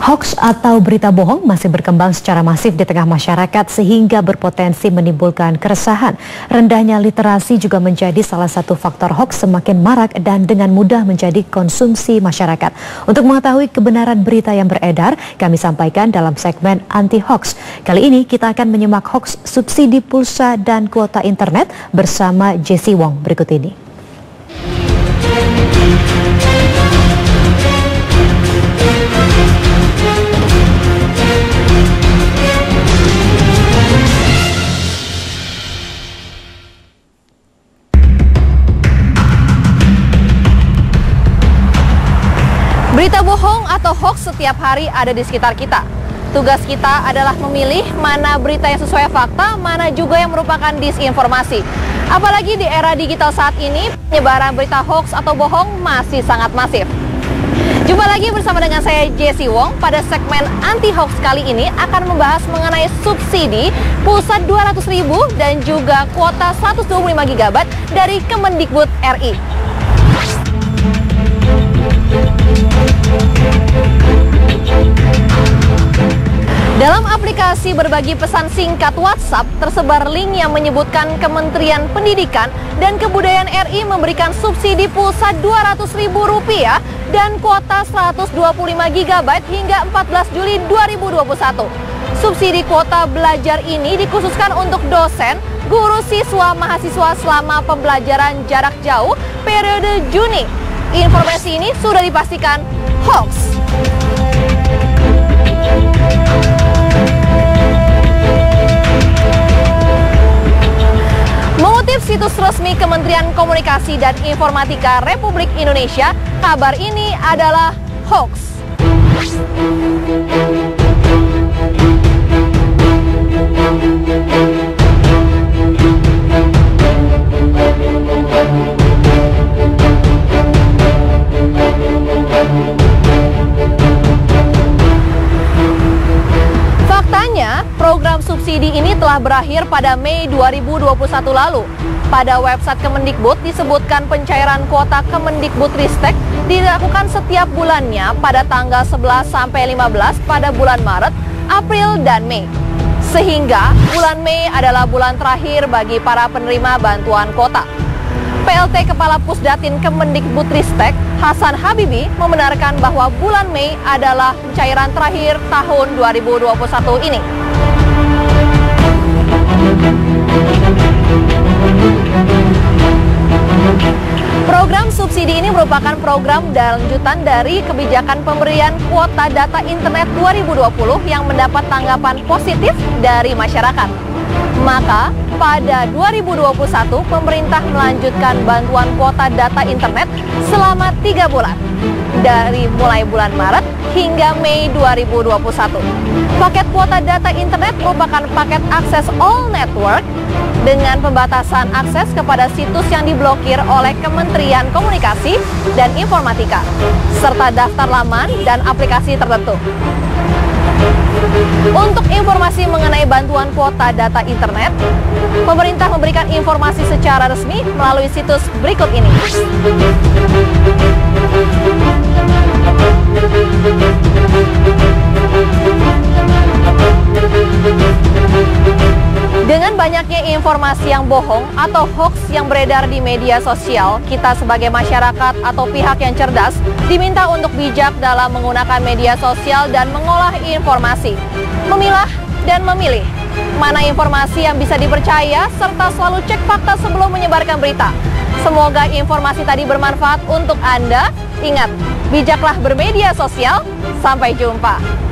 Hoaks atau berita bohong masih berkembang secara masif di tengah masyarakat sehingga berpotensi menimbulkan keresahan. Rendahnya literasi juga menjadi salah satu faktor hoaks semakin marak dan dengan mudah menjadi konsumsi masyarakat. Untuk mengetahui kebenaran berita yang beredar, kami sampaikan dalam segmen Anti Hoaks. Kali ini kita akan menyimak hoaks subsidi pulsa dan kuota internet bersama Jessie Wong berikut ini. Berita bohong atau hoaks setiap hari ada di sekitar kita. Tugas kita adalah memilih mana berita yang sesuai fakta, mana juga yang merupakan disinformasi. Apalagi di era digital saat ini, penyebaran berita hoaks atau bohong masih sangat masif. Jumpa lagi bersama dengan saya Jessie Wong. Pada segmen Anti Hoaks kali ini akan membahas mengenai subsidi pulsa 200.000 dan juga kuota 125 GB dari Kemendikbud RI. Dalam aplikasi berbagi pesan singkat WhatsApp, tersebar link yang menyebutkan Kementerian Pendidikan dan Kebudayaan RI memberikan subsidi pulsa Rp200.000 dan kuota 125 GB hingga 14 Juli 2021. Subsidi kuota belajar ini dikhususkan untuk dosen, guru, siswa, mahasiswa selama pembelajaran jarak jauh periode Juni. Informasi ini sudah dipastikan hoax. Mengutip situs resmi Kementerian Komunikasi dan Informatika Republik Indonesia, kabar ini adalah hoax. Program subsidi ini telah berakhir pada Mei 2021 lalu. Pada website Kemendikbud disebutkan pencairan kuota Kemendikbudristek dilakukan setiap bulannya pada tanggal 11 sampai 15 pada bulan Maret, April, dan Mei. Sehingga bulan Mei adalah bulan terakhir bagi para penerima bantuan kuota. PLT Kepala Pusdatin Kemendikbudristek, Hasan Habibi, membenarkan bahwa bulan Mei adalah pencairan terakhir tahun 2021 ini. Program subsidi ini merupakan program lanjutan dari kebijakan pemberian kuota data internet 2020 yang mendapat tanggapan positif dari masyarakat. Maka, pada 2021, pemerintah melanjutkan bantuan kuota data internet selama 3 bulan, dari mulai bulan Maret hingga Mei 2021. Paket kuota data internet merupakan paket akses all network dengan pembatasan akses kepada situs yang diblokir oleh Kementerian Komunikasi dan Informatika, serta daftar laman dan aplikasi tertentu. Untuk informasi mengenai bantuan kuota data internet, pemerintah memberikan informasi secara resmi melalui situs berikut ini. Dengan banyaknya informasi yang bohong atau hoax yang beredar di media sosial, kita sebagai masyarakat atau pihak yang cerdas diminta untuk bijak dalam menggunakan media sosial dan mengolah informasi, memilah dan memilih mana informasi yang bisa dipercaya serta selalu cek fakta sebelum menyebarkan berita. Semoga informasi tadi bermanfaat untuk Anda. Ingat, bijaklah bermedia sosial. Sampai jumpa.